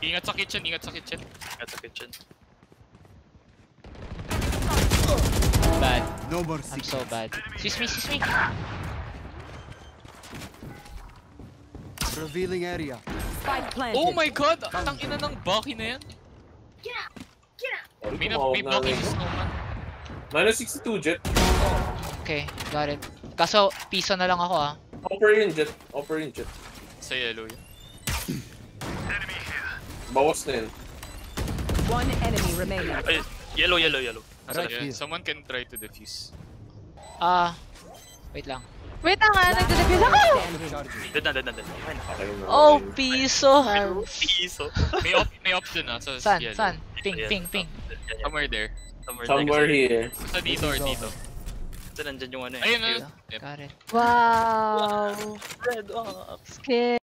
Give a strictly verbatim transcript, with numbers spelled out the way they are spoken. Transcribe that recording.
Ingat sa kitchen, ingat sa kitchen. Ingat sa kitchen. Bad. No more I'm so bad. Excuse me, excuse me. Revealing area. Spike planted. Oh my god! Ang ina ng Bucky na yan. May, na, may Bucky sa snowman. minus sixty-two jet. Okay, got it. Kaso, piso na lang ako ah. Offer yun jet. Offer yun jet. Sa yellow yun. Bawas na yun. One enemy remaining. Ay, yellow, yellow, yellow. Nasa yeah, someone can try to defuse. Ah, wait lang. Wait lang nga, nagde-defuse ako! Dead na, dead na, dead na. Oh, piso! Piso. May, op may option ah sa San? yellow. San? Ping, ping, ping. Somewhere there. Somewhere, Somewhere here. Sa dito or dito. Ito nandyan yung ano eh. Ayun na. Got it. Wow! Red off. Scared.